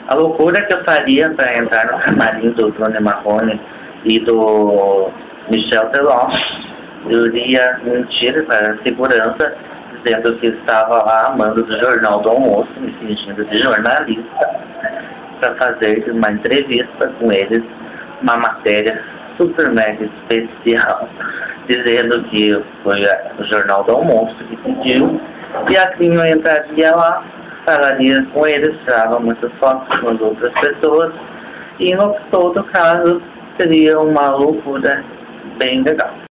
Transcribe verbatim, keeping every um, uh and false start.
A loucura que eu faria para entrar no camarim do Tony Marrone e do Michel Teló, eu iria mentir para a segurança, dizendo que estava lá amando do Jornal do Almoço, me fingindo de jornalista, para fazer uma entrevista com eles, uma matéria super mega especial, dizendo que foi o Jornal do Almoço que pediu, e assim eu entraria lá, falaria com eles, tirava muitas fotos com as outras pessoas, e no todo caso seria uma loucura bem legal.